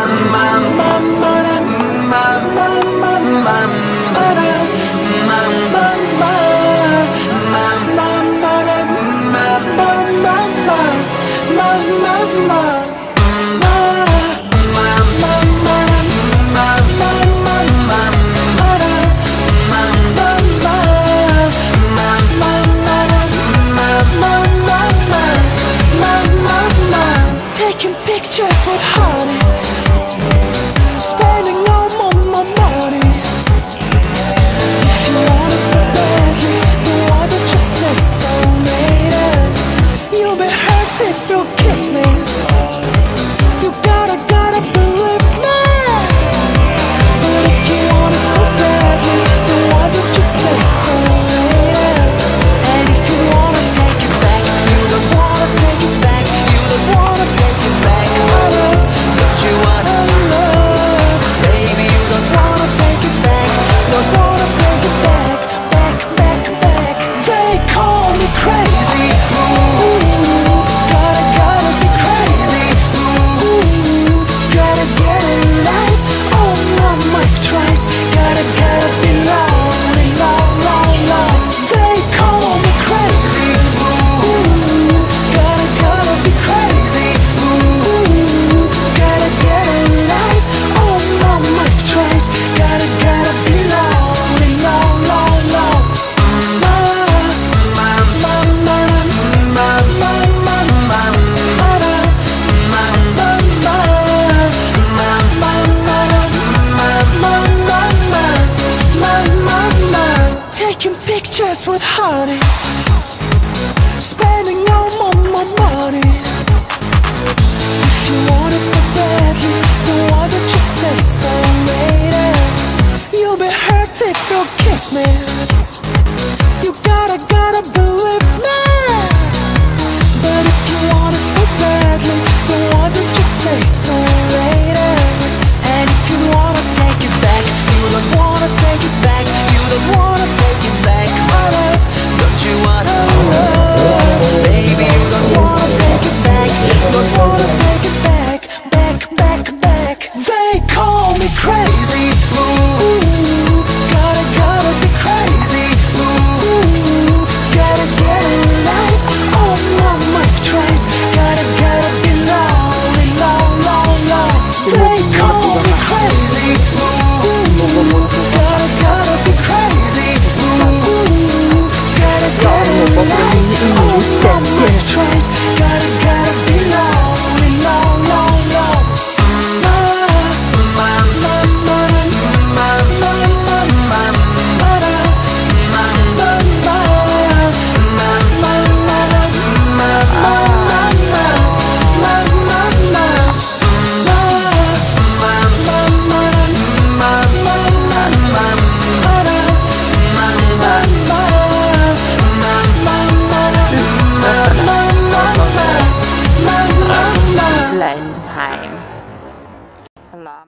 Taking pictures with hotties, spending all my money. If you want it so badly, then why don't you say so later? You'll be hurt if you kiss me. You gotta believe me. But if you want it so badly, then why don't you say so later? And if you wanna take it back, you don't wanna take it back. You don't wanna take it back. Love, but you wanna love. Baby, you don't wanna take it back. Don't wanna take it back. Back. They call me crazy. Ooh, gotta be crazy. Ooh, gotta get a life. Oh, mom, I've tried. Gotta be lonely, long. They call me crazy. Ooh, gotta be crazy. Ooh, gotta get a life. Oh, mom, I've tried. Gotta be lonely, long. Taking pictures with hotties, spending all my money. If you want it so badly, then why don't you say so later? You'll be hurt if you kiss me. You gotta believe me. But if you want it so badly, then why don't you say so